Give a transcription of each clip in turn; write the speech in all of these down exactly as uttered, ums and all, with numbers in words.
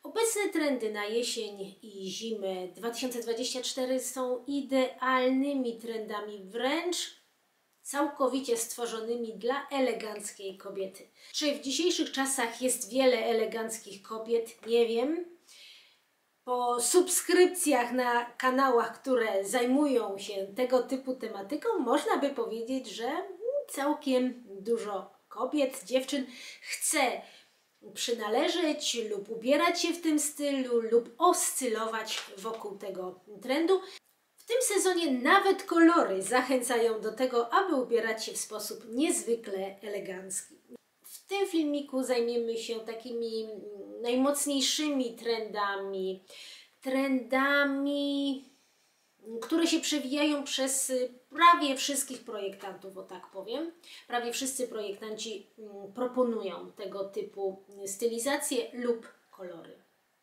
Obecne trendy na jesień i zimę dwa tysiące dwudziesty czwarty są idealnymi trendami, wręcz całkowicie stworzonymi dla eleganckiej kobiety. Czy w dzisiejszych czasach jest wiele eleganckich kobiet? Nie wiem. Po subskrypcjach na kanałach, które zajmują się tego typu tematyką, można by powiedzieć, że całkiem dużo kobiet, dziewczyn chce przynależeć lub ubierać się w tym stylu lub oscylować wokół tego trendu. W tym sezonie nawet kolory zachęcają do tego, aby ubierać się w sposób niezwykle elegancki. W tym filmiku zajmiemy się takimi najmocniejszymi trendami, trendami, które się przewijają przez prawie wszystkich projektantów, o tak powiem. Prawie wszyscy projektanci proponują tego typu stylizacje lub kolory.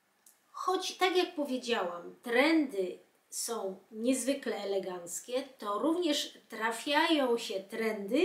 Choć, tak jak powiedziałam, trendy są niezwykle eleganckie, to również trafiają się trendy,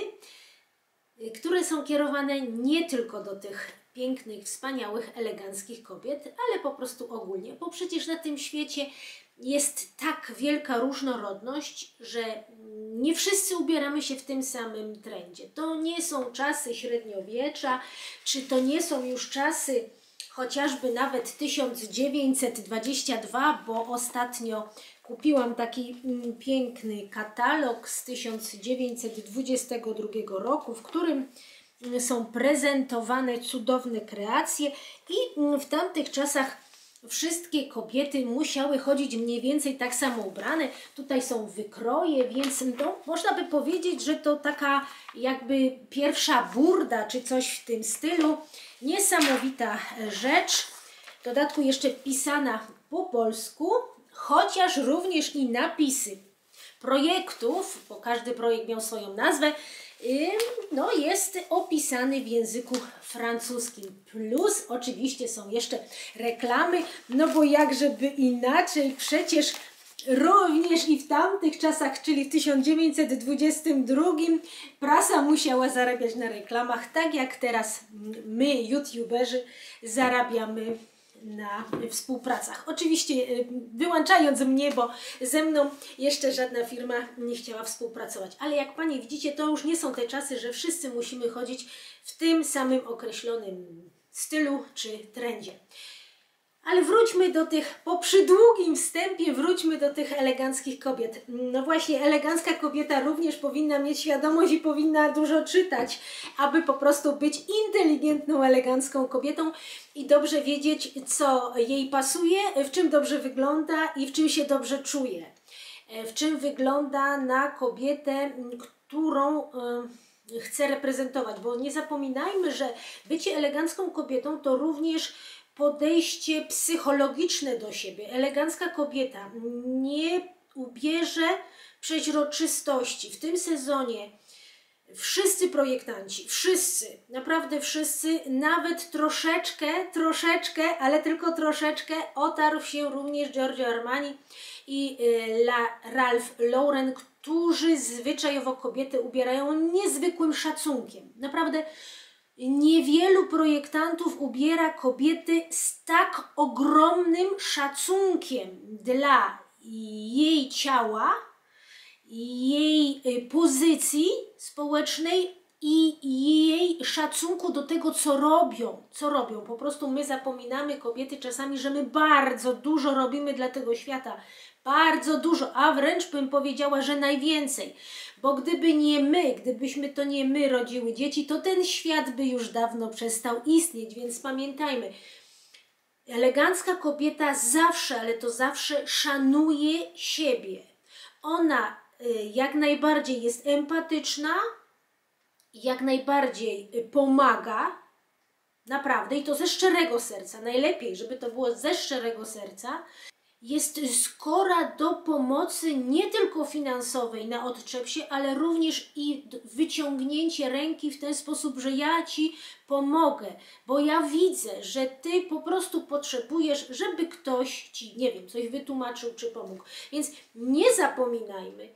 które są kierowane nie tylko do tych pięknych, wspaniałych, eleganckich kobiet, ale po prostu ogólnie, bo przecież na tym świecie jest tak wielka różnorodność, że nie wszyscy ubieramy się w tym samym trendzie. To nie są czasy średniowiecza, czy to nie są już czasy chociażby nawet tysiąc dziewięćset dwadzieścia dwa, bo ostatnio kupiłam taki mm, piękny katalog z tysiąc dziewięćset dwudziestego drugiego roku, w którym są prezentowane cudowne kreacje i w tamtych czasach wszystkie kobiety musiały chodzić mniej więcej tak samo ubrane. Tutaj są wykroje, więc to można by powiedzieć, że to taka jakby pierwsza burda, czy coś w tym stylu. Niesamowita rzecz. W dodatku jeszcze pisana po polsku, chociaż również i napisy projektów, bo każdy projekt miał swoją nazwę, no jest opisany w języku francuskim. Plus oczywiście są jeszcze reklamy, no bo jakżeby inaczej, przecież również i w tamtych czasach, czyli w tysiąc dziewięćset dwudziestym drugim, prasa musiała zarabiać na reklamach, tak jak teraz my, youtuberzy, zarabiamy na współpracach. Oczywiście wyłączając mnie, bo ze mną jeszcze żadna firma nie chciała współpracować. Ale jak Panie widzicie, to już nie są te czasy, że wszyscy musimy chodzić w tym samym określonym stylu czy trendzie. Ale wróćmy do tych, po przydługim wstępie, wróćmy do tych eleganckich kobiet. No właśnie, elegancka kobieta również powinna mieć świadomość i powinna dużo czytać, aby po prostu być inteligentną, elegancką kobietą i dobrze wiedzieć, co jej pasuje, w czym dobrze wygląda i w czym się dobrze czuje. W czym wygląda na kobietę, którą y, chce reprezentować. Bo nie zapominajmy, że bycie elegancką kobietą to również podejście psychologiczne do siebie. Elegancka kobieta nie ubierze przeźroczystości. W tym sezonie wszyscy projektanci, wszyscy, naprawdę wszyscy, nawet troszeczkę, troszeczkę, ale tylko troszeczkę otarł się również Giorgio Armani i La Ralph Lauren, którzy zwyczajowo kobiety ubierają niezwykłym szacunkiem. Naprawdę niewielu projektantów ubiera kobiety z tak ogromnym szacunkiem dla jej ciała, jej pozycji społecznej i jej szacunku do tego, co robią. Co robią. Po prostu my zapominamy, kobiety, czasami, że my bardzo dużo robimy dla tego świata. Bardzo dużo, a wręcz bym powiedziała, że najwięcej. Bo gdyby nie my, gdybyśmy to nie my rodziły dzieci, to ten świat by już dawno przestał istnieć. Więc pamiętajmy, elegancka kobieta zawsze, ale to zawsze szanuje siebie. Ona y, jak najbardziej jest empatyczna, jak najbardziej y, pomaga, naprawdę, i to ze szczerego serca. Najlepiej, żeby to było ze szczerego serca. Jest skora do pomocy nie tylko finansowej na odczep się, ale również i wyciągnięcie ręki w ten sposób, że ja Ci pomogę, bo ja widzę, że Ty po prostu potrzebujesz, żeby ktoś Ci, nie wiem, coś wytłumaczył czy pomógł. Więc nie zapominajmy,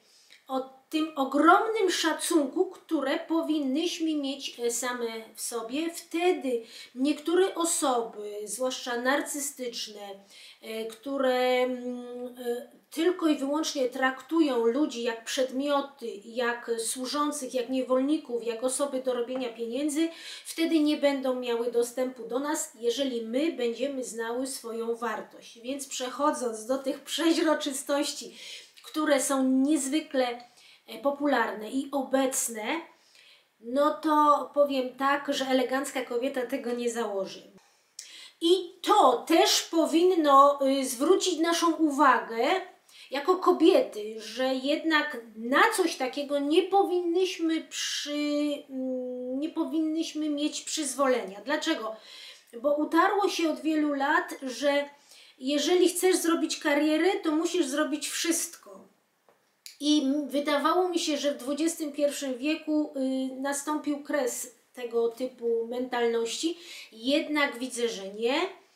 o tym ogromnym szacunku, które powinnyśmy mieć same w sobie. Wtedy niektóre osoby, zwłaszcza narcystyczne, które tylko i wyłącznie traktują ludzi jak przedmioty, jak służących, jak niewolników, jak osoby do robienia pieniędzy, wtedy nie będą miały dostępu do nas, jeżeli my będziemy znały swoją wartość. Więc przechodząc do tych przeźroczystości, które są niezwykle popularne i obecne, no to powiem tak, że elegancka kobieta tego nie założy. I to też powinno zwrócić naszą uwagę jako kobiety, że jednak na coś takiego nie powinnyśmy, przy, nie powinnyśmy mieć przyzwolenia. Dlaczego? Bo utarło się od wielu lat, że jeżeli chcesz zrobić karierę, to musisz zrobić wszystko. I wydawało mi się, że w dwudziestym pierwszym wieku y, nastąpił kres tego typu mentalności, jednak widzę, że nie.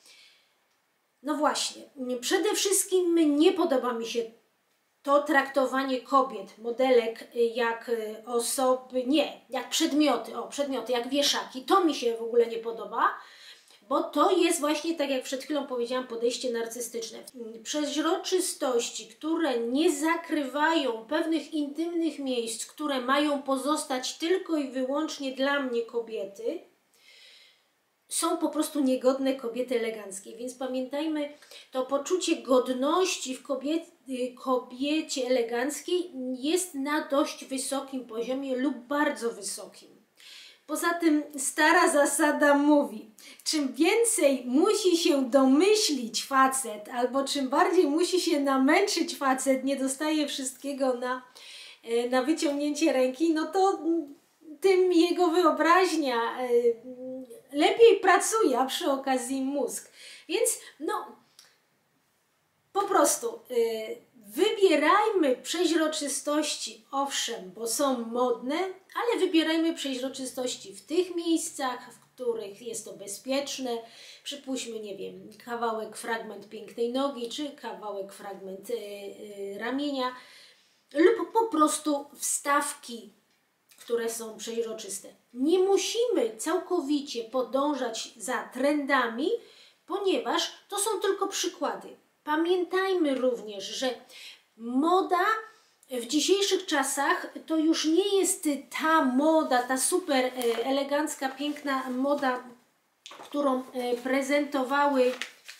No właśnie, przede wszystkim nie podoba mi się to traktowanie kobiet, modelek jak osoby, nie, jak przedmioty, o przedmioty, jak wieszaki. To mi się w ogóle nie podoba, bo to jest właśnie, tak jak przed chwilą powiedziałam, podejście narcystyczne. Przeźroczystości, które nie zakrywają pewnych intymnych miejsc, które mają pozostać tylko i wyłącznie dla mnie kobiety, są po prostu niegodne kobiety eleganckiej. Więc pamiętajmy, to poczucie godności w kobiet, kobiecie eleganckiej jest na dość wysokim poziomie lub bardzo wysokim. Poza tym stara zasada mówi, czym więcej musi się domyślić facet, albo czym bardziej musi się namęczyć facet, nie dostaje wszystkiego na, na wyciągnięcie ręki, no to tym jego wyobraźnia lepiej pracuje, a przy okazji mózg. Więc no, po prostu wybierajmy przeźroczystości, owszem, bo są modne, ale wybierajmy przeźroczystości w tych miejscach, w których jest to bezpieczne. Przypuśćmy, nie wiem, kawałek, fragment pięknej nogi, czy kawałek, fragment yy, yy, ramienia, lub po prostu wstawki, które są przeźroczyste. Nie musimy całkowicie podążać za trendami, ponieważ to są tylko przykłady. Pamiętajmy również, że moda w dzisiejszych czasach to już nie jest ta moda, ta super elegancka, piękna moda, którą prezentowały,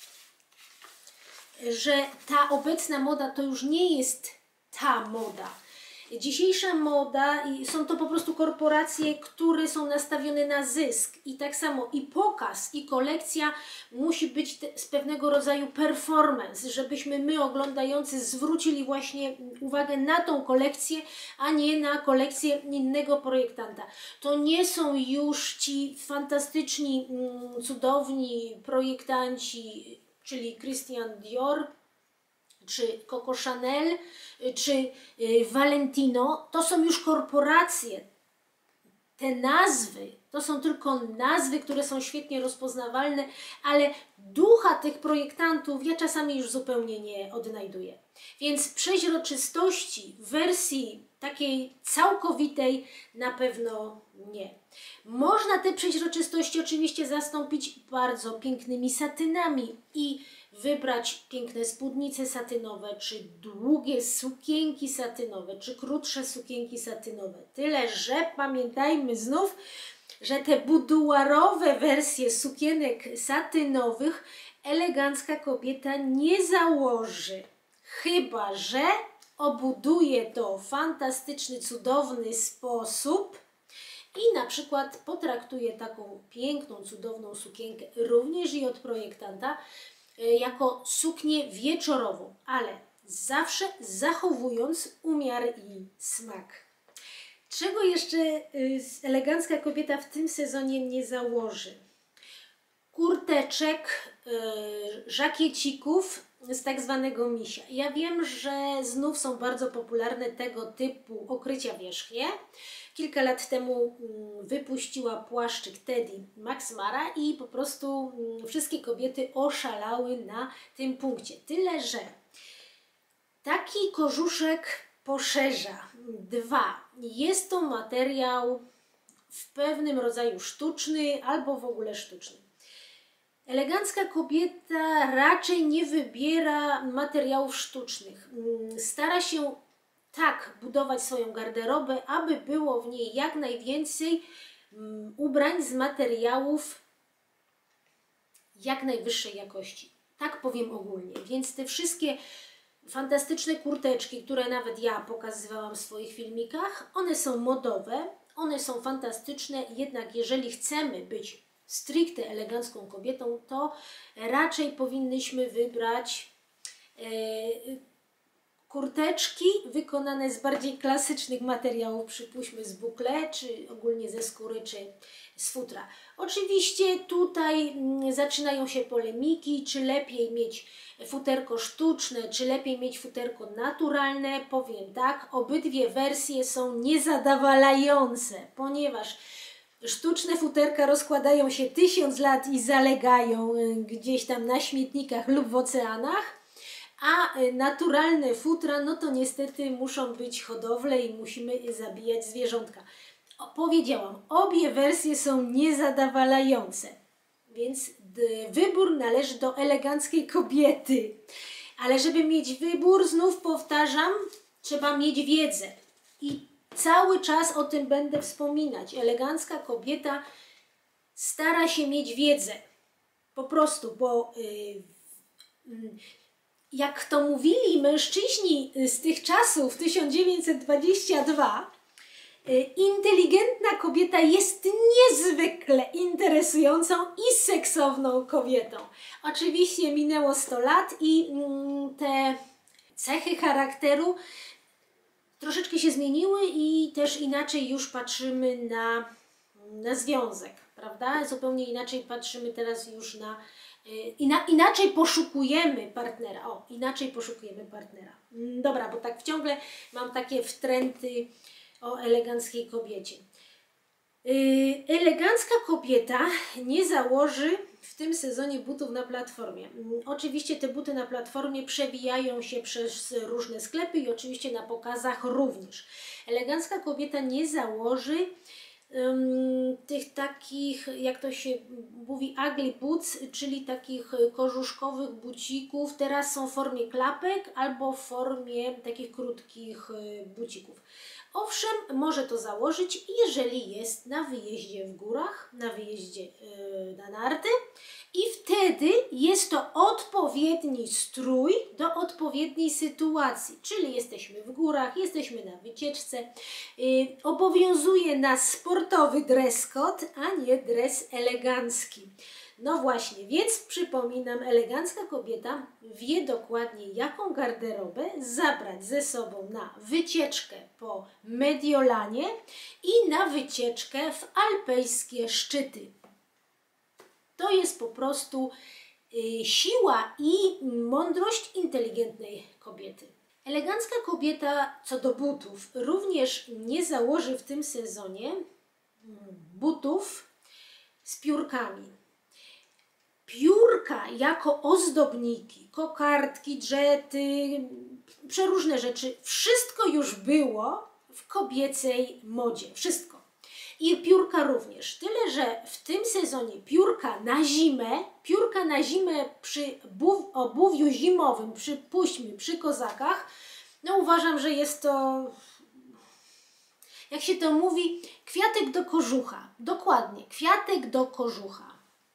że ta obecna moda to już nie jest ta moda. Dzisiejsza moda, i są to po prostu korporacje, które są nastawione na zysk, i tak samo i pokaz, i kolekcja musi być te, z pewnego rodzaju performance, żebyśmy my oglądający zwrócili właśnie uwagę na tą kolekcję, a nie na kolekcję innego projektanta. To nie są już ci fantastyczni, cudowni projektanci, czyli Christian Dior, czy Coco Chanel, czy Valentino, to są już korporacje. Te nazwy, to są tylko nazwy, które są świetnie rozpoznawalne, ale ducha tych projektantów ja czasami już zupełnie nie odnajduję. Więc przeźroczystości w wersji takiej całkowitej na pewno nie. Można te przeźroczystości oczywiście zastąpić bardzo pięknymi satynami i wybrać piękne spódnice satynowe, czy długie sukienki satynowe, czy krótsze sukienki satynowe. Tyle, że pamiętajmy znów, że te buduarowe wersje sukienek satynowych elegancka kobieta nie założy, chyba że obuduje to w fantastyczny, cudowny sposób i na przykład potraktuje taką piękną, cudowną sukienkę również i od projektanta jako suknię wieczorową, ale zawsze zachowując umiar i smak. Czego jeszcze elegancka kobieta w tym sezonie nie założy? Kurteczek, żakiecików z tak zwanego misia. Ja wiem, że znów są bardzo popularne tego typu okrycia wierzchnie. Kilka lat temu wypuściła płaszczyk Teddy Max Mara i po prostu wszystkie kobiety oszalały na tym punkcie. Tyle, że taki kożuszek poszerza. Dwa, jest to materiał w pewnym rodzaju sztuczny albo w ogóle sztuczny. Elegancka kobieta raczej nie wybiera materiałów sztucznych. Stara się tak budować swoją garderobę, aby było w niej jak najwięcej ubrań z materiałów jak najwyższej jakości. Tak powiem ogólnie. Więc te wszystkie fantastyczne kurteczki, które nawet ja pokazywałam w swoich filmikach, one są modowe, one są fantastyczne, jednak jeżeli chcemy być stricte elegancką kobietą, to raczej powinnyśmy wybrać e, kurteczki wykonane z bardziej klasycznych materiałów, przypuśćmy z bukle, czy ogólnie ze skóry, czy z futra. Oczywiście tutaj mm, zaczynają się polemiki, czy lepiej mieć futerko sztuczne, czy lepiej mieć futerko naturalne. Powiem tak, obydwie wersje są niezadowalające, ponieważ sztuczne futerka rozkładają się tysiąc lat i zalegają gdzieś tam na śmietnikach lub w oceanach, a naturalne futra, no to niestety muszą być hodowle i musimy zabijać zwierzątka. O, powiedziałam, obie wersje są niezadowalające, więc wybór należy do eleganckiej kobiety. Ale żeby mieć wybór, znów powtarzam, trzeba mieć wiedzę. I cały czas o tym będę wspominać. Elegancka kobieta stara się mieć wiedzę. Po prostu, bo yy, yy, jak to mówili mężczyźni z tych czasów, tysiąc dziewięćset dwadzieścia dwa, inteligentna kobieta jest niezwykle interesującą i seksowną kobietą. Oczywiście minęło sto lat i mm, te cechy charakteru troszeczkę się zmieniły i też inaczej już patrzymy na, na związek, prawda? Zupełnie inaczej patrzymy teraz już na Ina, inaczej poszukujemy partnera. O, inaczej poszukujemy partnera. Dobra, bo tak ciągle mam takie wtręty o eleganckiej kobiecie. Yy, elegancka kobieta nie założy w tym sezonie butów na platformie. Yy, oczywiście te buty na platformie przewijają się przez różne sklepy i oczywiście na pokazach również. Elegancka kobieta nie założy Um, tych takich, jak to się mówi, ugly boots, czyli takich korzuszkowych bucików. Teraz są w formie klapek albo w formie takich krótkich bucików. Owszem, może to założyć, jeżeli jest na wyjeździe w górach, na wyjeździe yy, na narty i wtedy jest to odpowiedni strój do odpowiedniej sytuacji, czyli jesteśmy w górach, jesteśmy na wycieczce, yy, obowiązuje nas sportowy dress code, a nie dres elegancki. No właśnie, więc przypominam, elegancka kobieta wie dokładnie, jaką garderobę zabrać ze sobą na wycieczkę po Mediolanie i na wycieczkę w alpejskie szczyty. To jest po prostu y, siła i mądrość inteligentnej kobiety. Elegancka kobieta co do butów również nie założy w tym sezonie butów z piórkami. Piórka jako ozdobniki, kokardki, dżety, przeróżne rzeczy, wszystko już było w kobiecej modzie. Wszystko. I piórka również. Tyle, że w tym sezonie piórka na zimę, piórka na zimę przy obuwiu zimowym, przypuśćmy przy kozakach, no uważam, że jest to, jak się to mówi, kwiatek do kożucha. Dokładnie, kwiatek do kożucha.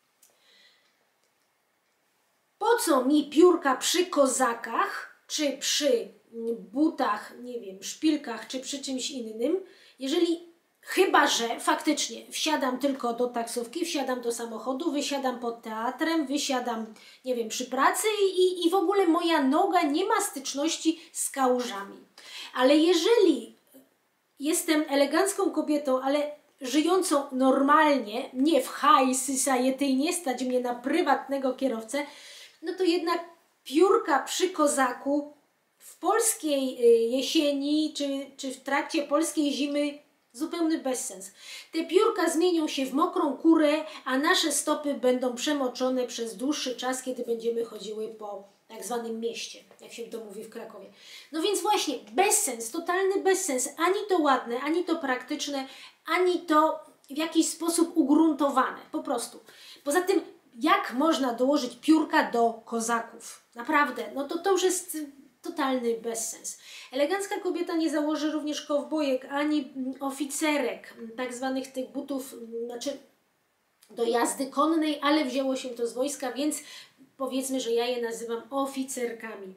Po co mi piórka przy kozakach, czy przy butach, nie wiem, szpilkach, czy przy czymś innym, jeżeli, chyba że faktycznie wsiadam tylko do taksówki, wsiadam do samochodu, wysiadam pod teatrem, wysiadam, nie wiem, przy pracy i, i w ogóle moja noga nie ma styczności z kałużami. Ale jeżeli jestem elegancką kobietą, ale żyjącą normalnie, nie w high society, nie stać mnie na prywatnego kierowcę, no to jednak piórka przy kozaku w polskiej jesieni czy, czy w trakcie polskiej zimy Zupełny bezsens. Te piórka zmienią się w mokrą kurę, a nasze stopy będą przemoczone przez dłuższy czas, kiedy będziemy chodziły po tak zwanym mieście, jak się to mówi w Krakowie. No więc właśnie, bezsens, totalny bezsens. Ani to ładne, ani to praktyczne, ani to w jakiś sposób ugruntowane. Po prostu. Poza tym, jak można dołożyć piórka do kozaków? Naprawdę, no to to już jest totalny bezsens. Elegancka kobieta nie założy również kowbojek, ani oficerek, tak zwanych tych butów, znaczy do jazdy konnej, ale wzięło się to z wojska, więc powiedzmy, że ja je nazywam oficerkami.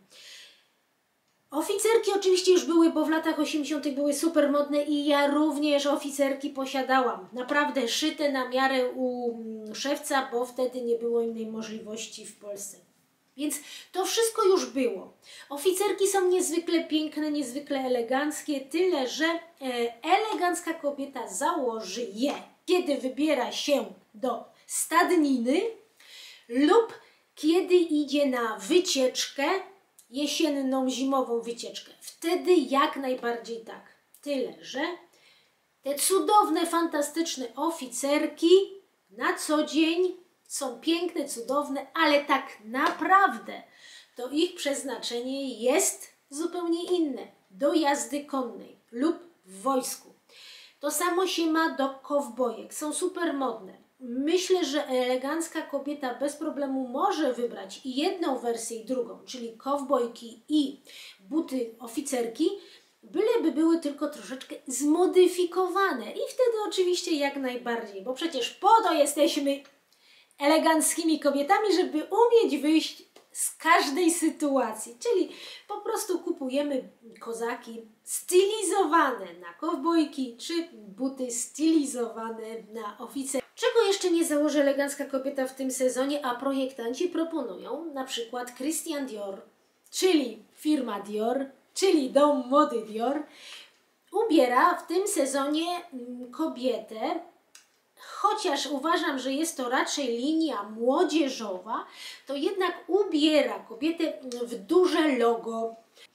Oficerki oczywiście już były, bo w latach osiemdziesiątych były super modne i ja również oficerki posiadałam. Naprawdę szyte na miarę u szewca, bo wtedy nie było innej możliwości w Polsce. Więc to wszystko już było. Oficerki są niezwykle piękne, niezwykle eleganckie, tyle że e, elegancka kobieta założy je, kiedy wybiera się do stadniny lub kiedy idzie na wycieczkę, jesienną, zimową wycieczkę. Wtedy jak najbardziej tak. Tyle że te cudowne, fantastyczne oficerki na co dzień są piękne, cudowne, ale tak naprawdę to ich przeznaczenie jest zupełnie inne. Do jazdy konnej lub w wojsku. To samo się ma do kowbojek. Są super modne. Myślę, że elegancka kobieta bez problemu może wybrać i jedną wersję i drugą, czyli kowbojki i buty oficerki, byleby były tylko troszeczkę zmodyfikowane. I wtedy oczywiście jak najbardziej, bo przecież po to jesteśmy eleganckimi kobietami, żeby umieć wyjść z każdej sytuacji. Czyli po prostu kupujemy kozaki stylizowane na kowbojki, czy buty stylizowane na oficer. Czego jeszcze nie założy elegancka kobieta w tym sezonie, a projektanci proponują na przykład Christian Dior, czyli firma Dior, czyli dom mody Dior, ubiera w tym sezonie kobietę, chociaż uważam, że jest to raczej linia młodzieżowa, to jednak ubiera kobietę w duże logo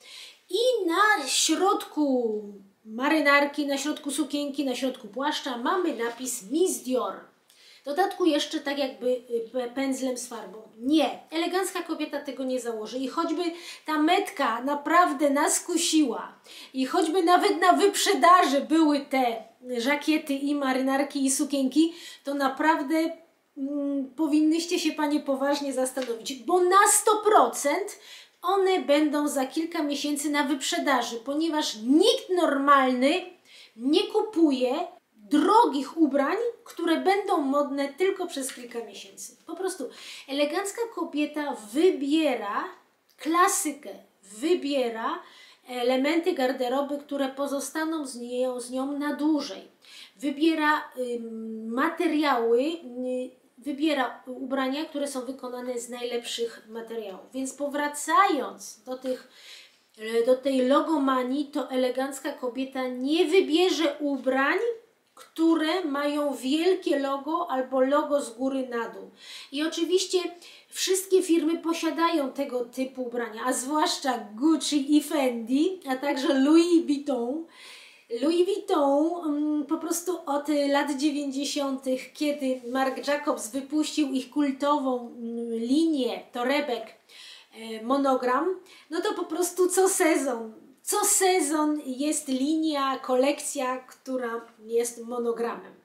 i na środku marynarki, na środku sukienki, na środku płaszcza mamy napis Miss Dior. W dodatku jeszcze tak jakby pędzlem z farbą. Nie, elegancka kobieta tego nie założy i choćby ta metka naprawdę nas kusiła i choćby nawet na wyprzedaży były te żakiety i marynarki i sukienki, to naprawdę mm, powinnyście się panie poważnie zastanowić, bo na sto procent one będą za kilka miesięcy na wyprzedaży, ponieważ nikt normalny nie kupuje drogich ubrań, które będą modne tylko przez kilka miesięcy. Po prostu elegancka kobieta wybiera klasykę, wybiera elementy garderoby, które pozostaną z nią, z nią na dłużej. Wybiera y, materiały, y, wybiera ubrania, które są wykonane z najlepszych materiałów. Więc powracając do tych do tej logomanii, to elegancka kobieta nie wybierze ubrań, które mają wielkie logo albo logo z góry na dół. I oczywiście wszystkie firmy posiadają tego typu ubrania, a zwłaszcza Gucci i Fendi, a także Louis Vuitton. Louis Vuitton um, po prostu od lat dziewięćdziesiątych, kiedy Marc Jacobs wypuścił ich kultową um, linię torebek e, Monogram, no to po prostu co sezon Co sezon jest linia, kolekcja, która jest monogramem.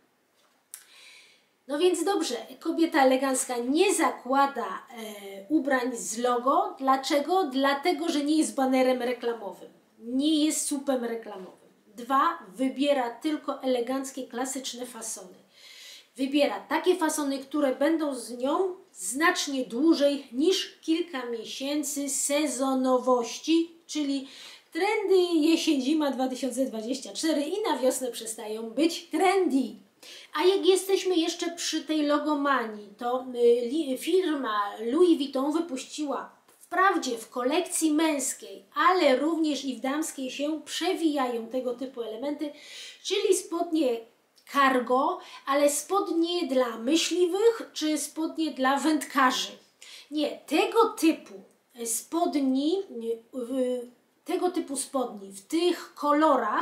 No więc dobrze, kobieta elegancka nie zakłada e, ubrań z logo. Dlaczego? Dlatego, że nie jest banerem reklamowym. Nie jest słupem reklamowym. Dwa, wybiera tylko eleganckie, klasyczne fasony. Wybiera takie fasony, które będą z nią znacznie dłużej niż kilka miesięcy sezonowości, czyli trendy jesień-zima dwa tysiące dwudziesty czwarty i na wiosnę przestają być trendy. A jak jesteśmy jeszcze przy tej logomanii, to y, firma Louis Vuitton wypuściła wprawdzie w kolekcji męskiej, ale również i w damskiej się przewijają tego typu elementy, czyli spodnie cargo, ale spodnie dla myśliwych czy spodnie dla wędkarzy. Nie, tego typu spodni, y, y, tego typu spodni w tych kolorach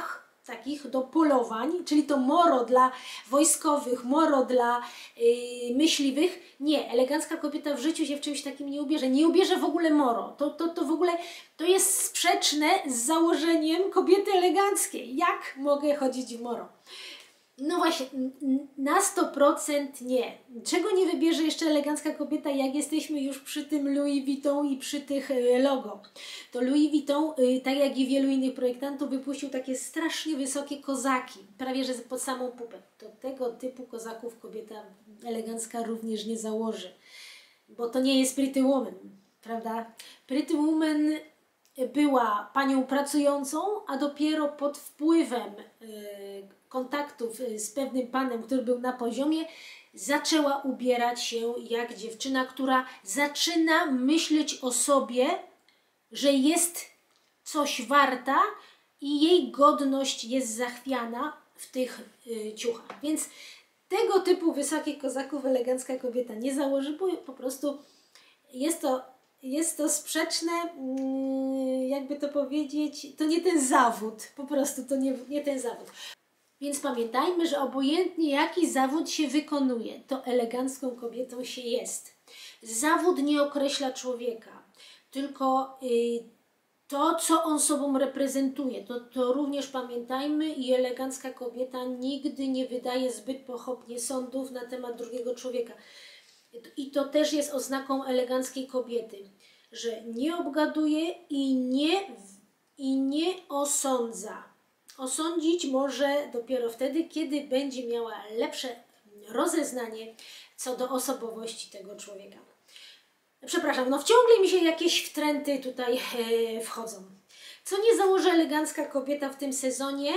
takich do polowań, czyli to moro dla wojskowych, moro dla yy, myśliwych. Nie, elegancka kobieta w życiu się w czymś takim nie ubierze. Nie ubierze w ogóle moro. To, to, to w ogóle to jest sprzeczne z założeniem kobiety eleganckiej. Jak mogę chodzić w moro? No właśnie, na sto procent nie. Czego nie wybierze jeszcze elegancka kobieta, jak jesteśmy już przy tym Louis Vuitton i przy tych logo? To Louis Vuitton, tak jak i wielu innych projektantów, wypuścił takie strasznie wysokie kozaki, prawie że pod samą pupę. To tego typu kozaków kobieta elegancka również nie założy, bo to nie jest Pretty Woman, prawda? Pretty Woman była panią pracującą, a dopiero pod wpływem yy, kontaktów z pewnym panem, który był na poziomie, zaczęła ubierać się jak dziewczyna, która zaczyna myśleć o sobie, że jest coś warta i jej godność jest zachwiana w tych y, ciuchach. Więc tego typu wysokich kozaków elegancka kobieta nie założy, bo po prostu jest to, jest to sprzeczne, yy, jakby to powiedzieć, to nie ten zawód, po prostu to nie, nie ten zawód. Więc pamiętajmy, że obojętnie jaki zawód się wykonuje, to elegancką kobietą się jest. Zawód nie określa człowieka, tylko y, to, co on sobą reprezentuje. To, to również pamiętajmy i elegancka kobieta nigdy nie wydaje zbyt pochopnie sądów na temat drugiego człowieka. I to też jest oznaką eleganckiej kobiety, że nie obgaduje i nie, i nie osądza. Osądzić może dopiero wtedy, kiedy będzie miała lepsze rozeznanie co do osobowości tego człowieka. Przepraszam, no wciągle mi się jakieś wtręty tutaj e, wchodzą. Co nie założy elegancka kobieta w tym sezonie?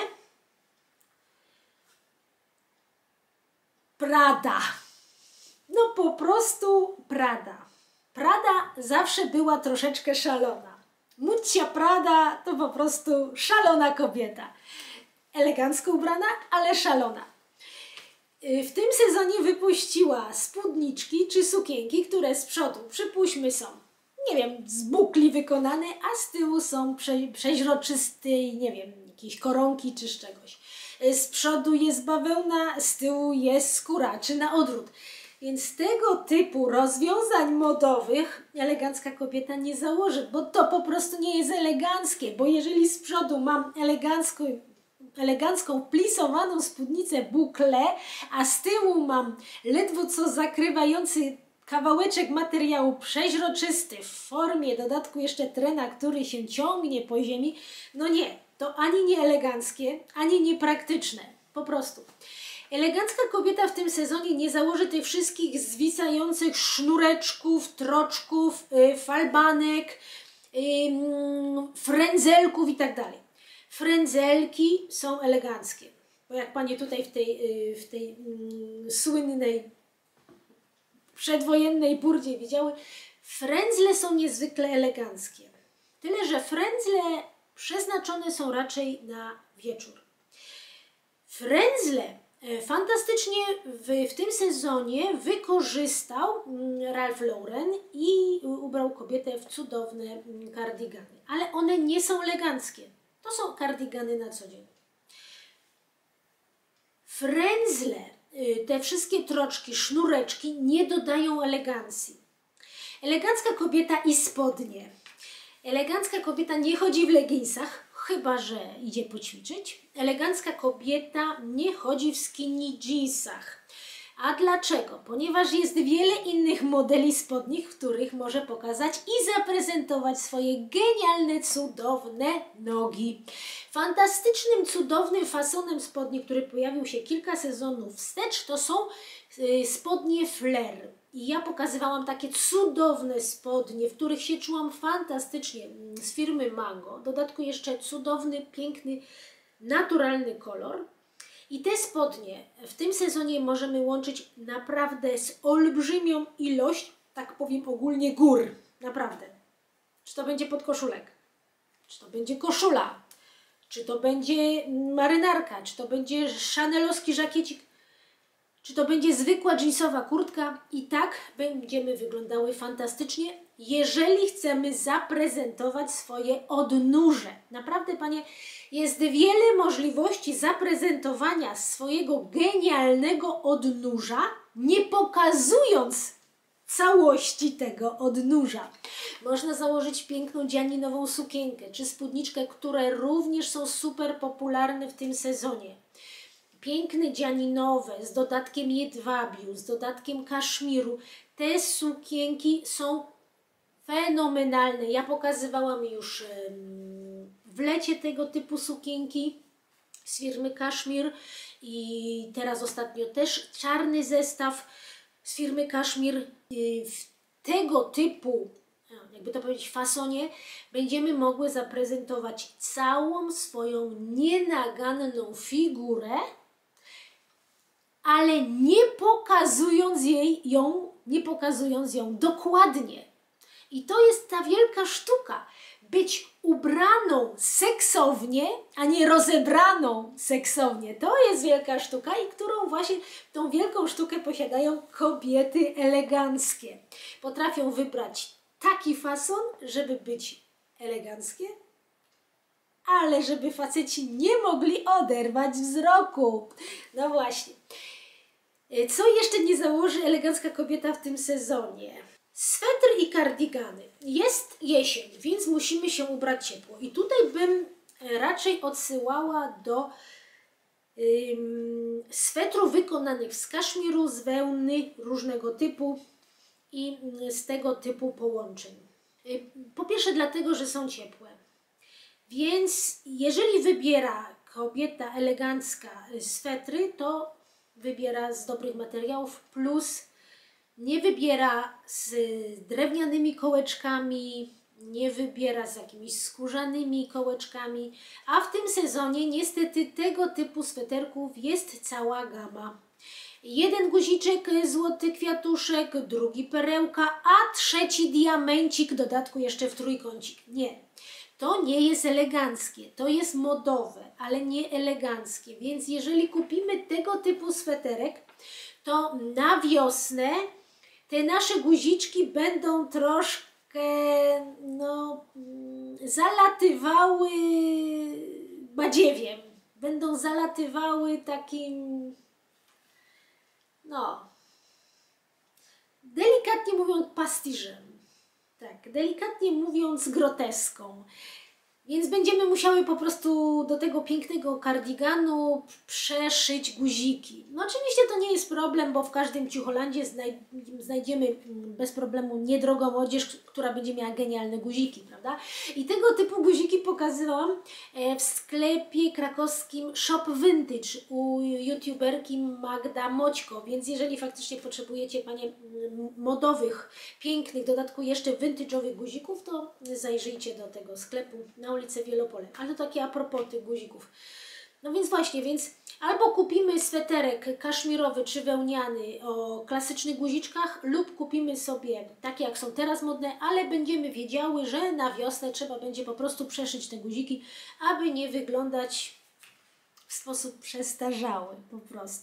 Prada. No po prostu Prada. Prada zawsze była troszeczkę szalona. Muccia Prada to po prostu szalona kobieta. Elegancko ubrana, ale szalona. W tym sezonie wypuściła spódniczki czy sukienki, które z przodu, przypuśćmy, są, nie wiem, z bukli wykonane, a z tyłu są prze, przeźroczystej, nie wiem, jakieś koronki czy z czegoś. Z przodu jest bawełna, z tyłu jest skóra, czy na odwrót. Więc tego typu rozwiązań modowych elegancka kobieta nie założy, bo to po prostu nie jest eleganckie, bo jeżeli z przodu mam elegancką, elegancką plisowaną spódnicę bukle, a z tyłu mam ledwo co zakrywający kawałeczek materiału przeźroczysty w formie dodatku jeszcze trena, który się ciągnie po ziemi, no nie, to ani nie eleganckie, ani niepraktyczne, po prostu. Elegancka kobieta w tym sezonie nie założy tych wszystkich zwisających sznureczków, troczków, yy, falbanek, yy, frędzelków i tak dalej. Frędzelki są eleganckie, bo jak panie tutaj w tej, yy, w tej yy, słynnej przedwojennej burdzie widziały, frędzle są niezwykle eleganckie. Tyle, że frędzle przeznaczone są raczej na wieczór. Frędzle fantastycznie w, w tym sezonie wykorzystał Ralph Lauren i ubrał kobietę w cudowne kardigany. Ale one nie są eleganckie. To są kardigany na co dzień. Frędzle, te wszystkie troczki, sznureczki nie dodają elegancji. Elegancka kobieta i spodnie. Elegancka kobieta nie chodzi w leginsach, chyba że idzie poćwiczyć. Elegancka kobieta nie chodzi w skinny jeansach. A dlaczego? Ponieważ jest wiele innych modeli spodni, w których może pokazać i zaprezentować swoje genialne, cudowne nogi. Fantastycznym, cudownym fasonem spodni, który pojawił się kilka sezonów wstecz, to są y, spodnie flare. I ja pokazywałam takie cudowne spodnie, w których się czułam fantastycznie, z firmy Mango. W dodatku jeszcze cudowny, piękny, naturalny kolor. I te spodnie w tym sezonie możemy łączyć naprawdę z olbrzymią ilość, tak powiem ogólnie, gór. Naprawdę. Czy to będzie podkoszulek, czy to będzie koszula, czy to będzie marynarka, czy to będzie chanelowski żakiecik. czy to będzie zwykła jeansowa kurtka, i tak będziemy wyglądały fantastycznie, jeżeli chcemy zaprezentować swoje odnóże. Naprawdę, Panie, jest wiele możliwości zaprezentowania swojego genialnego odnóża, nie pokazując całości tego odnóża. Można założyć piękną dzianinową sukienkę czy spódniczkę, które również są super popularne w tym sezonie. Piękne dzianinowe z dodatkiem jedwabiu, z dodatkiem kaszmiru. Te sukienki są fenomenalne. Ja pokazywałam już w lecie tego typu sukienki z firmy Kaszmir i teraz ostatnio też czarny zestaw z firmy Kaszmir. W tego typu, jakby to powiedzieć, fasonie będziemy mogły zaprezentować całą swoją nienaganną figurę, ale nie pokazując jej ją, nie pokazując ją dokładnie. I to jest ta wielka sztuka. Być ubraną seksownie, a nie rozebraną seksownie. To jest wielka sztuka i którą właśnie tą wielką sztukę posiadają kobiety eleganckie. Potrafią wybrać taki fason, żeby być eleganckie, ale żeby faceci nie mogli oderwać wzroku. No właśnie. Co jeszcze nie założy elegancka kobieta w tym sezonie? Swetr i kardigany. Jest jesień, więc musimy się ubrać ciepło. I tutaj bym raczej odsyłała do ym, swetrów wykonanych z kaszmiru, z wełny różnego typu i z tego typu połączeń. Po pierwsze dlatego, że są ciepłe. Więc jeżeli wybiera kobieta elegancka swetry, to wybiera z dobrych materiałów, plus nie wybiera z drewnianymi kołeczkami, nie wybiera z jakimiś skórzanymi kołeczkami, a w tym sezonie niestety tego typu sweterków jest cała gama. Jeden guziczek, złoty kwiatuszek, drugi perełka, a trzeci diamencik, w dodatku jeszcze w trójkącik. Nie, to nie jest eleganckie, to jest modowe, ale nie eleganckie, więc jeżeli kupimy tego typu sweterek, to na wiosnę te nasze guziczki będą troszkę no, zalatywały badziewiem. Będą zalatywały takim, no, delikatnie mówiąc, pastiżem. Tak, delikatnie mówiąc, groteską. Więc będziemy musiały po prostu do tego pięknego kardiganu przeszyć guziki. No oczywiście to nie jest problem, bo w każdym ciucholandzie znaj znajdziemy bez problemu niedrogą odzież, która będzie miała genialne guziki, prawda? I tego typu guziki pokazywałam w sklepie krakowskim Shop Vintage u youtuberki Magda Moćko, więc jeżeli faktycznie potrzebujecie, Panie, modowych, pięknych, w dodatku jeszcze vintage'owych guzików, to zajrzyjcie do tego sklepu na ulicę Wielopole. Ale to takie a propos tych guzików. No więc właśnie, więc albo kupimy sweterek kaszmirowy czy wełniany o klasycznych guziczkach, lub kupimy sobie takie, jak są teraz modne, ale będziemy wiedziały, że na wiosnę trzeba będzie po prostu przeszyć te guziki, aby nie wyglądać w sposób przestarzały po prostu.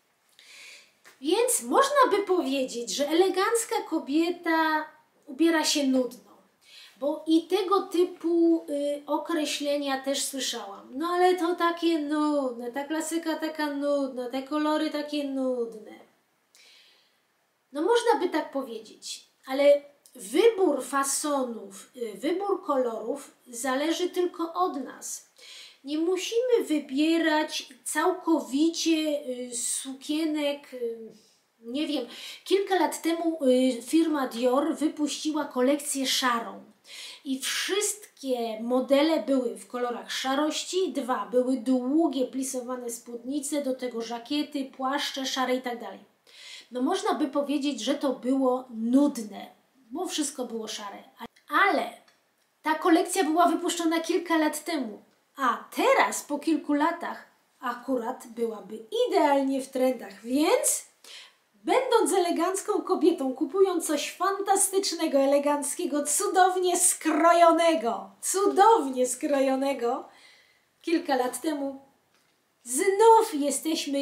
Więc można by powiedzieć, że elegancka kobieta ubiera się nudno. Bo i tego typu y, określenia też słyszałam. No ale to takie nudne, ta klasyka taka nudna, te kolory takie nudne. No można by tak powiedzieć, ale wybór fasonów, y, wybór kolorów zależy tylko od nas. Nie musimy wybierać całkowicie y, sukienek. Y, nie wiem, kilka lat temu y, firma Dior wypuściła kolekcję szarą. I wszystkie modele były w kolorach szarości. Dwa, były długie, plisowane spódnice, do tego żakiety, płaszcze szare i tak dalej. No można by powiedzieć, że to było nudne, bo wszystko było szare. Ale ta kolekcja była wypuszczona kilka lat temu, a teraz po kilku latach akurat byłaby idealnie w trendach, więc będąc elegancką kobietą, kupując coś fantastycznego, eleganckiego, cudownie skrojonego, cudownie skrojonego, kilka lat temu, znów jesteśmy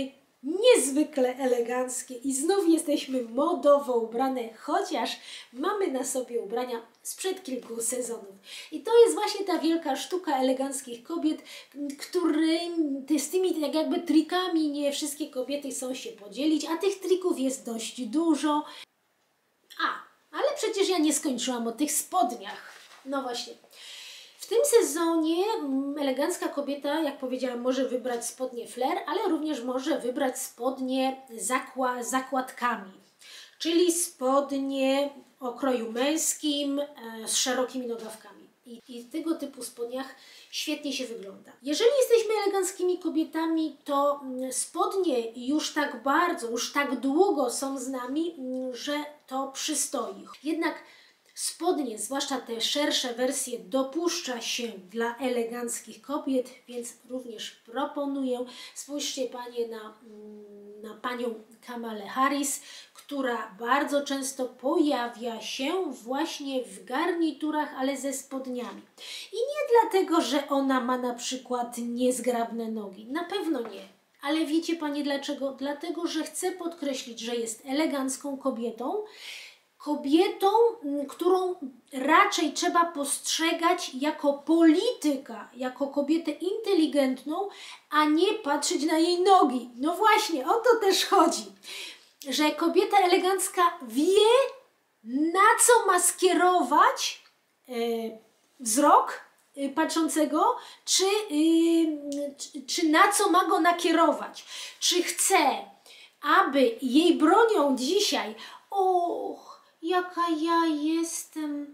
niezwykle eleganckie i znów jesteśmy modowo ubrane, chociaż mamy na sobie ubrania sprzed kilku sezonów. I to jest właśnie ta wielka sztuka eleganckich kobiet, którym, z tymi tak jakby trikami nie wszystkie kobiety chcą się podzielić, a tych trików jest dość dużo. A, ale przecież ja nie skończyłam o tych spodniach. No właśnie. W tym sezonie elegancka kobieta, jak powiedziałam, może wybrać spodnie flair, ale również może wybrać spodnie zakła, zakładkami, czyli spodnie o kroju męskim e, z szerokimi nogawkami. I, I w tego typu spodniach świetnie się wygląda. Jeżeli jesteśmy eleganckimi kobietami, to spodnie już tak bardzo, już tak długo są z nami, że to przystoi. Jednak spodnie, zwłaszcza te szersze wersje, dopuszcza się dla eleganckich kobiet, więc również proponuję. Spójrzcie Panie na, na Panią Kamalę Harris, która bardzo często pojawia się właśnie w garniturach, ale ze spodniami. I nie dlatego, że ona ma na przykład niezgrabne nogi. Na pewno nie. Ale wiecie Panie dlaczego? Dlatego, że chcę podkreślić, że jest elegancką kobietą, kobietą, którą raczej trzeba postrzegać jako polityka, jako kobietę inteligentną, a nie patrzeć na jej nogi. No właśnie, o to też chodzi, że kobieta elegancka wie, na co ma skierować e, wzrok e, patrzącego, czy, e, czy, czy na co ma go nakierować. Czy chce, aby jej bronią dzisiaj, och, jaka ja jestem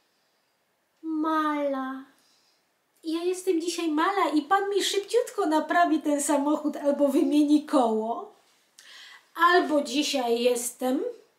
mala. Ja jestem dzisiaj mala i Pan mi szybciutko naprawi ten samochód albo wymieni koło. Albo dzisiaj jestem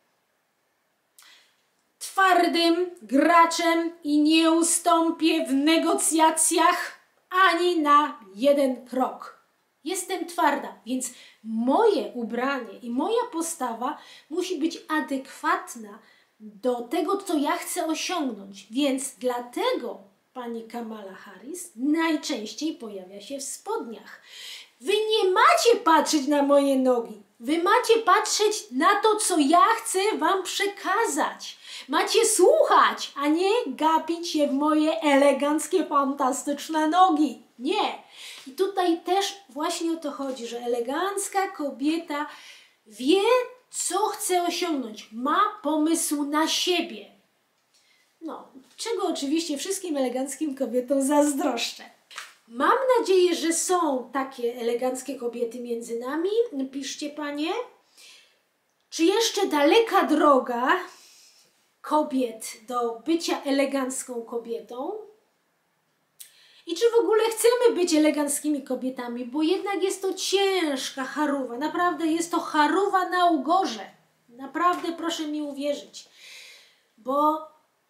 twardym graczem i nie ustąpię w negocjacjach ani na jeden krok. Jestem twarda, więc moje ubranie i moja postawa musi być adekwatna do tego, co ja chcę osiągnąć. Więc dlatego Pani Kamala Harris najczęściej pojawia się w spodniach. Wy nie macie patrzeć na moje nogi. Wy macie patrzeć na to, co ja chcę Wam przekazać. Macie słuchać, a nie gapić się w moje eleganckie, fantastyczne nogi. Nie. I tutaj też właśnie o to chodzi, że elegancka kobieta wie, co chce osiągnąć. Ma pomysł na siebie. No, czego oczywiście wszystkim eleganckim kobietom zazdroszczę. Mam nadzieję, że są takie eleganckie kobiety między nami. Piszcie Panie. Czy jeszcze daleka droga kobiet do bycia elegancką kobietą? I czy w ogóle chcemy być eleganckimi kobietami? Bo jednak jest to ciężka charuwa. Naprawdę jest to charuwa na ugorze. Naprawdę proszę mi uwierzyć. Bo...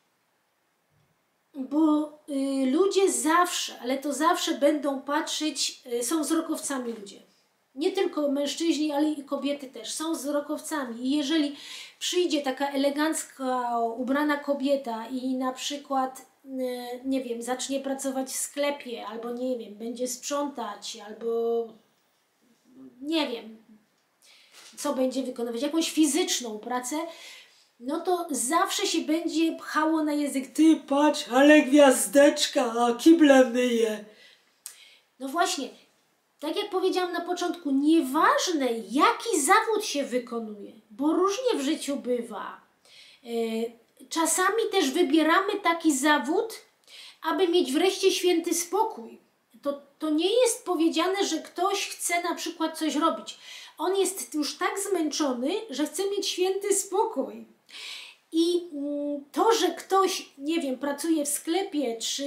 Bo y, ludzie zawsze, ale to zawsze będą patrzeć, y, są wzrokowcami ludzie. Nie tylko mężczyźni, ale i kobiety też są wzrokowcami. I jeżeli przyjdzie taka elegancka, ubrana kobieta i na przykład, y, nie wiem, zacznie pracować w sklepie, albo nie wiem, będzie sprzątać, albo nie wiem, co będzie wykonywać, jakąś fizyczną pracę, no to zawsze się będzie pchało na język. Ty patrz, ale gwiazdeczka, a kible myje. No właśnie, tak jak powiedziałam na początku, nieważne jaki zawód się wykonuje, bo różnie w życiu bywa. Czasami też wybieramy taki zawód, aby mieć wreszcie święty spokój. To, to nie jest powiedziane, że ktoś chce na przykład coś robić. On jest już tak zmęczony, że chce mieć święty spokój. I to, że ktoś, nie wiem, pracuje w sklepie, czy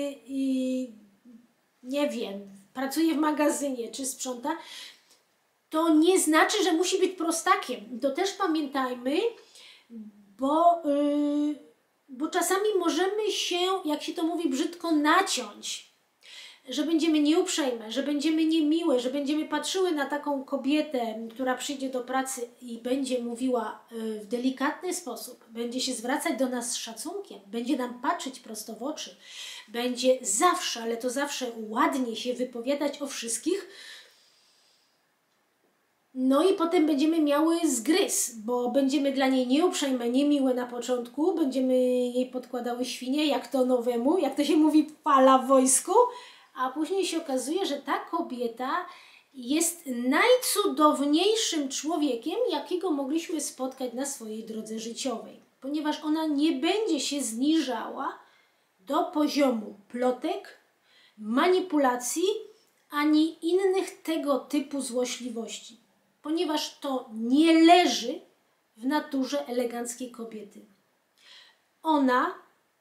nie wiem, pracuje w magazynie, czy sprząta, to nie znaczy, że musi być prostakiem. To też pamiętajmy, bo, yy, bo czasami możemy się, jak się to mówi brzydko, naciąć. Że będziemy nieuprzejme, że będziemy niemiłe, że będziemy patrzyły na taką kobietę, która przyjdzie do pracy i będzie mówiła w delikatny sposób, będzie się zwracać do nas z szacunkiem, będzie nam patrzeć prosto w oczy, będzie zawsze, ale to zawsze ładnie się wypowiadać o wszystkich, No i potem będziemy miały zgryz, bo będziemy dla niej nieuprzejme, niemiłe na początku, będziemy jej podkładały świnie, jak to nowemu, jak to się mówi, fala w wojsku, a później się okazuje, że ta kobieta jest najcudowniejszym człowiekiem, jakiego mogliśmy spotkać na swojej drodze życiowej, ponieważ ona nie będzie się zniżała do poziomu plotek, manipulacji, ani innych tego typu złośliwości, ponieważ to nie leży w naturze eleganckiej kobiety. Ona,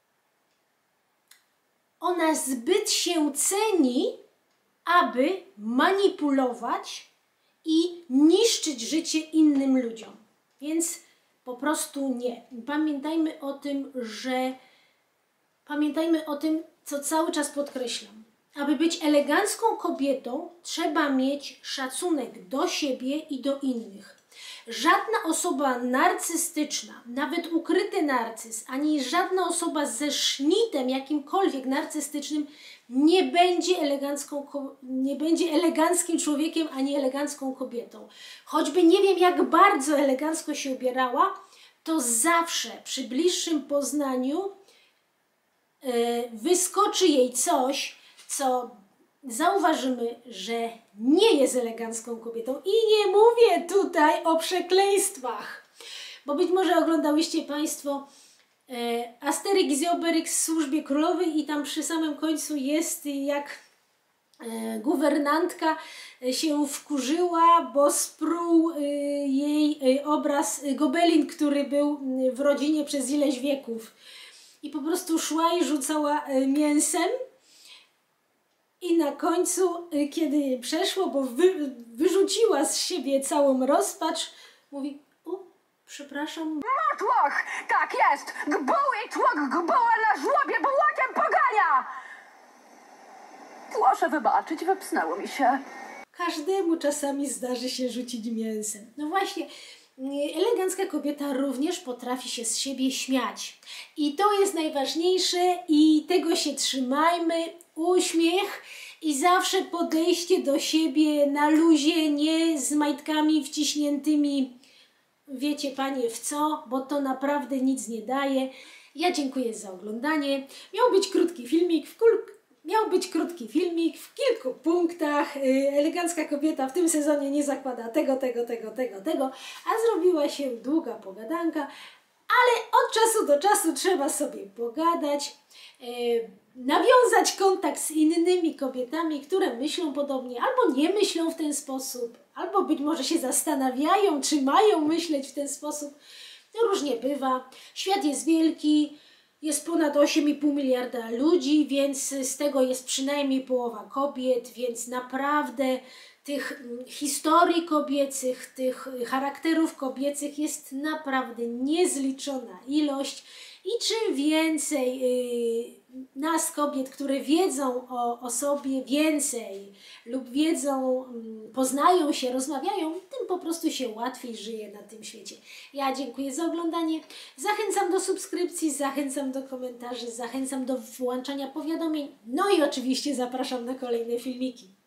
ona zbyt się ceni, aby manipulować i niszczyć życie innym ludziom. Więc po prostu nie. Pamiętajmy o tym, że pamiętajmy o tym, co cały czas podkreślam. Aby być elegancką kobietą, trzeba mieć szacunek do siebie i do innych. Żadna osoba narcystyczna, nawet ukryty narcyz, ani żadna osoba ze sznitem jakimkolwiek narcystycznym nie będzie elegancką, nie będzie eleganckim człowiekiem, ani elegancką kobietą. Choćby nie wiem, jak bardzo elegancko się ubierała, to zawsze przy bliższym poznaniu yy, wyskoczy jej coś, co zauważymy, że nie jest elegancką kobietą. I nie mówię tutaj o przekleństwach, bo być może oglądałyście Państwo e, Asterix i Obelix w służbie królowej i tam przy samym końcu jest, jak e, guwernantka się wkurzyła, bo spruł e, jej e, obraz e, Gobelin, który był w rodzinie przez ileś wieków. I po prostu szła i rzucała e, mięsem. I na końcu, kiedy przeszło, bo wy, wyrzuciła z siebie całą rozpacz, mówi: o, przepraszam. Motłoch! Tak jest! Gbuł i tłok gbuła na żłobie bułakiem pogania! Proszę wybaczyć, wypsnęło mi się. Każdemu czasami zdarzy się rzucić mięsem. No właśnie, elegancka kobieta również potrafi się z siebie śmiać. I to jest najważniejsze i tego się trzymajmy. Uśmiech i zawsze podejście do siebie na luzie, nie z majtkami wciśniętymi, wiecie Panie w co, bo to naprawdę nic nie daje. Ja dziękuję za oglądanie. Miał być krótki filmik, w kul... miał być krótki filmik w kilku punktach. Elegancka kobieta w tym sezonie nie zakłada tego, tego, tego, tego, tego, a zrobiła się długa pogadanka, ale od czasu do czasu trzeba sobie pogadać, e, nawiązać kontakt z innymi kobietami, które myślą podobnie, albo nie myślą w ten sposób, albo być może się zastanawiają, czy mają myśleć w ten sposób. No różnie bywa. Świat jest wielki, jest ponad osiem i pół miliarda ludzi, więc z tego jest przynajmniej połowa kobiet, więc naprawdę tych historii kobiecych, tych charakterów kobiecych jest naprawdę niezliczona ilość i czym więcej yy, nas kobiet, które wiedzą o, o sobie więcej lub wiedzą, yy, poznają się, rozmawiają, tym po prostu się łatwiej żyje na tym świecie. Ja dziękuję za oglądanie, zachęcam do subskrypcji, zachęcam do komentarzy, zachęcam do włączania powiadomień, no i oczywiście zapraszam na kolejne filmiki.